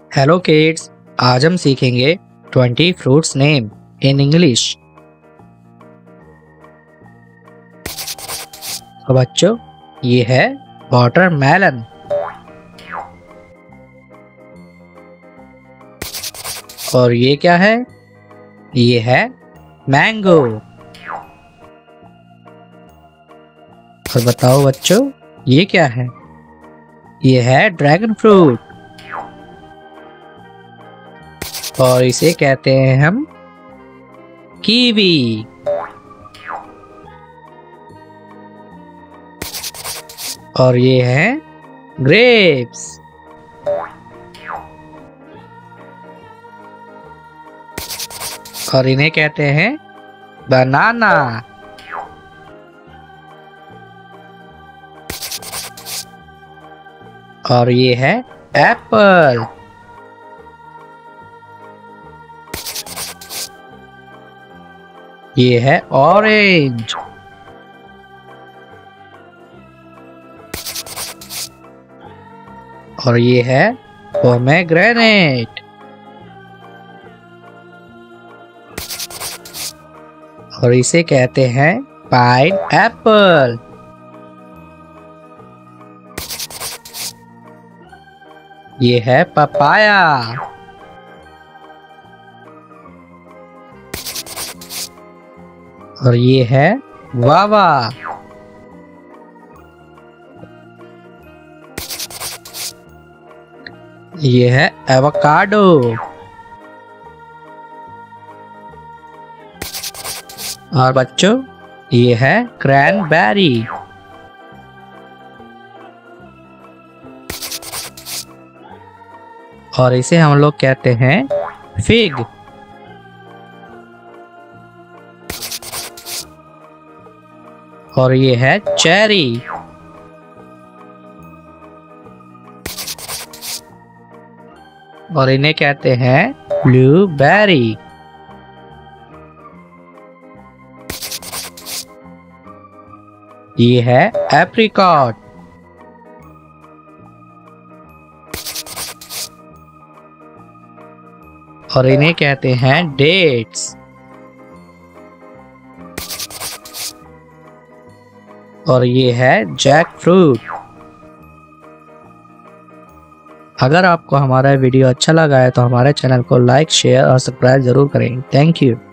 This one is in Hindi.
हेलो किड्स, आज हम सीखेंगे 20 फ्रूट्स नेम इन इंग्लिश। तो बच्चों, ये है वाटरमेलन। और ये क्या है? ये है मैंगो। और बताओ बच्चों, ये क्या है? ये है ड्रैगन फ्रूट। और इसे कहते हैं हम कीवी। और ये है ग्रेप्स। और इन्हें कहते हैं बनाना। और ये है एप्पल। ये है ऑरेंज। और ये है पोमेग्रेनेट। और इसे कहते हैं पाइन एप्पल। ये है पपाया। और ये है गुआवा। ये है एवोकाडो। और बच्चों, ये है क्रैनबेरी। और इसे हम लोग कहते हैं फिग। और ये है चेरी। और इन्हें कहते हैं ब्लूबेरी। ये है एप्रिकॉट। और इन्हें कहते हैं डेट्स। और ये है जैक फ्रूट। अगर आपको हमारा वीडियो अच्छा लगा है तो हमारे चैनल को लाइक, शेयर और सब्सक्राइब जरूर करें। Thank you.